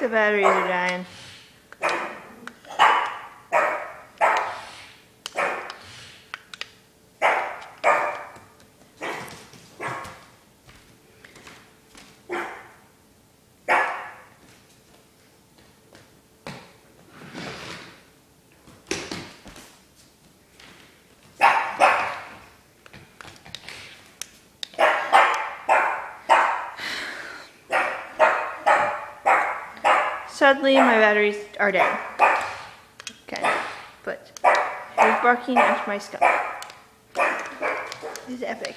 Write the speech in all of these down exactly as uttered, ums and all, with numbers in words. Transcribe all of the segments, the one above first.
The batteries are dying. Sadly, my batteries are down. Okay, but he's barking at my skunk. This is epic.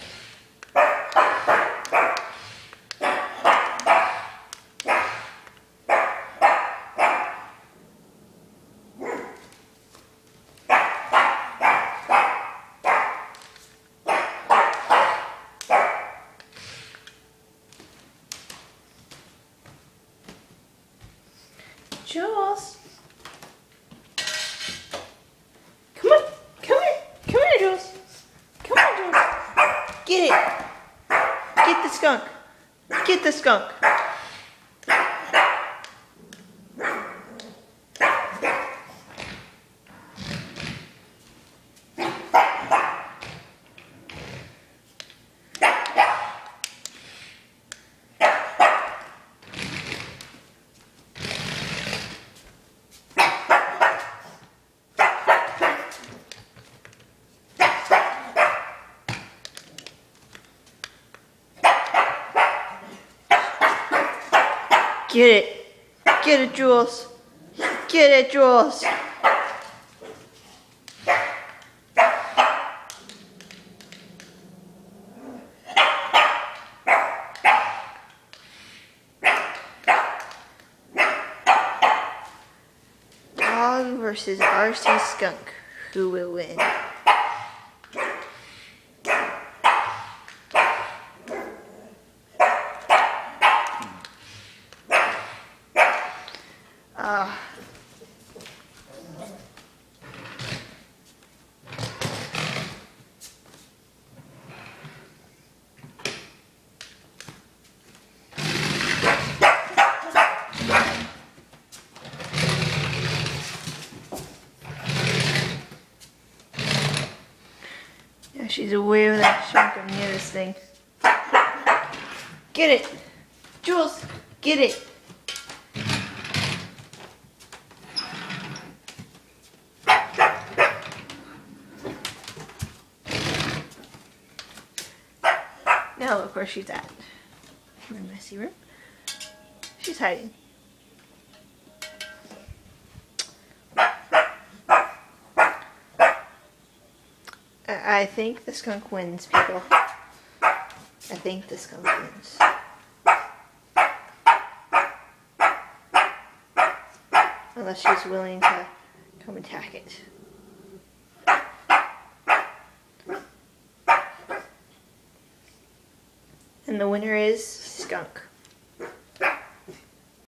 Jules. Come on. Come here. Come here, Jules. Come on, Jules. Get it. Get the skunk. Get the skunk. Get it. Get it, Jules. Get it, Jules. Dog versus R C skunk. Who will win? Uh, yeah, she's away with that chunk of near this thing. Get it! Jules, get it! Now look where she's at. In the messy room. She's hiding. I think the skunk wins, people. I think the skunk wins. Unless she's willing to come attack it. And the winner is skunk.